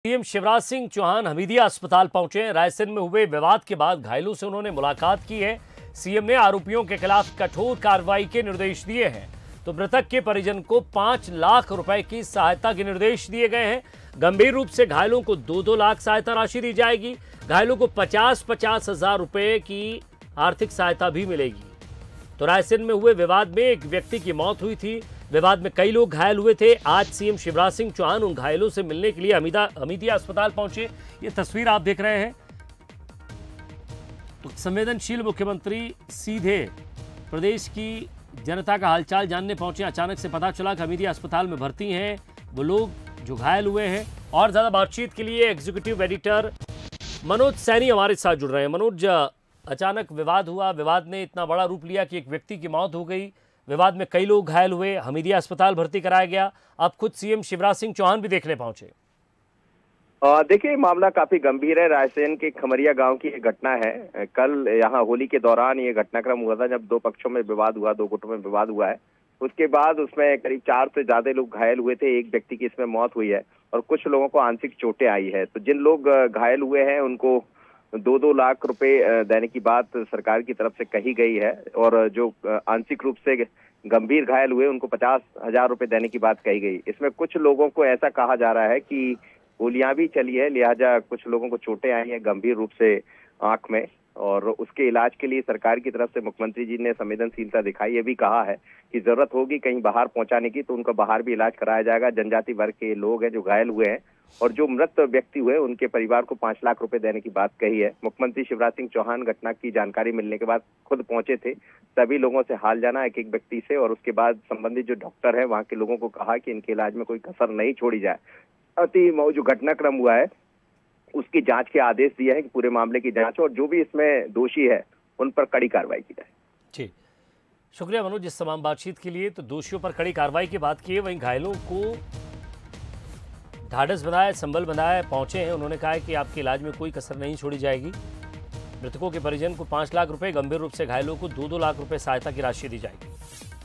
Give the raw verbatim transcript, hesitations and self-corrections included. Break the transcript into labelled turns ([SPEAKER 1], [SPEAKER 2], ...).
[SPEAKER 1] CM Shivraj Singh Chouhan Hamidia अस्पताल पहुंचे हैं। रायसेन में हुए विवाद के बाद घायलों से उन्होंने मुलाकात की है। सीएम ने आरोपियों के खिलाफ कठोर कार्रवाई के निर्देश दिए हैं, तो मृतक के परिजन को पांच लाख रुपए की सहायता के निर्देश दिए गए हैं। गंभीर रूप से घायलों को दो दो लाख सहायता राशि दी जाएगी। घायलों को पचास पचास हजार रुपए की आर्थिक सहायता भी मिलेगी। तो रायसेन में हुए विवाद में एक व्यक्ति की मौत हुई थी। विवाद में कई लोग घायल हुए थे। आज सीएम शिवराज सिंह चौहान उन घायलों से मिलने के लिए हमीदा हमीदिया अस्पताल पहुंचे। ये तस्वीर आप देख रहे हैं। तो संवेदनशील मुख्यमंत्री सीधे प्रदेश की जनता का हालचाल जानने पहुंचे। अचानक से पता चला कि हमीदिया अस्पताल में भर्ती हैं वो लोग जो घायल हुए हैं। और ज्यादा बातचीत के लिए एग्जीक्यूटिव एडिटर मनोज सैनी हमारे साथ जुड़ रहे हैं। मनोज, अचानक विवाद हुआ, विवाद ने इतना बड़ा रूप लिया कि एक व्यक्ति की मौत हो गई। विवाद में कई लोग घायल हुए, हमीदिया अस्पताल भर्ती कराया गया। अब खुद सीएम शिवराज सिंह चौहान भी देखने पहुंचे।
[SPEAKER 2] देखिए, मामला काफी गंभीर है। रायसेन के खमरिया गांव की एक घटना है। कल यहाँ होली के दौरान ये घटनाक्रम हुआ था, जब दो पक्षों में विवाद हुआ, दो गुटों में विवाद हुआ है। उसके बाद उसमें करीब चार से ज्यादा लोग घायल हुए थे। एक व्यक्ति की इसमें मौत हुई है और कुछ लोगों को आंशिक चोटें आई है। तो जिन लोग घायल हुए हैं उनको दो दो लाख रुपए देने की बात सरकार की तरफ से कही गई है, और जो आंशिक रूप से गंभीर घायल हुए उनको पचास हजार रुपए देने की बात कही गई। इसमें कुछ लोगों को ऐसा कहा जा रहा है कि गोलियां भी चली है, लिहाजा कुछ लोगों को चोटें आई हैं गंभीर रूप से आंख में, और उसके इलाज के लिए सरकार की तरफ से मुख्यमंत्री जी ने संवेदनशीलता दिखाई। ये भी कहा है कि जरूरत होगी कहीं बाहर पहुंचाने की तो उनका बाहर भी इलाज कराया जाएगा। जनजाति वर्ग के लोग हैं जो घायल हुए हैं, और जो मृत व्यक्ति हुए उनके परिवार को पांच लाख रुपए देने की बात कही है। मुख्यमंत्री शिवराज सिंह चौहान घटना की जानकारी मिलने के बाद खुद पहुंचे थे। सभी लोगों से हाल जाना एक एक व्यक्ति से, और उसके बाद संबंधित जो डॉक्टर है वहां के लोगों को कहा कि इनके इलाज में कोई कसर नहीं छोड़ी जाए। अति जो घटनाक्रम हुआ है उसकी जांच के आदेश दिए हैं कि पूरे मामले की जांच हो और जो भी इसमें दोषी है उन पर कड़ी कार्रवाई की जाए।
[SPEAKER 1] जी, शुक्रिया मनोज इस तमाम बातचीत के लिए। तो दोषियों पर कड़ी कार्रवाई की बात की है, वहीं घायलों को ढाढ़स बंधाया, संबल बंधाया पहुंचे हैं। उन्होंने कहा है कि आपके इलाज में कोई कसर नहीं छोड़ी जाएगी। मृतकों के परिजन को पांच लाख रुपए, गंभीर रूप से घायलों को दो दो लाख रुपए सहायता की राशि दी जाएगी।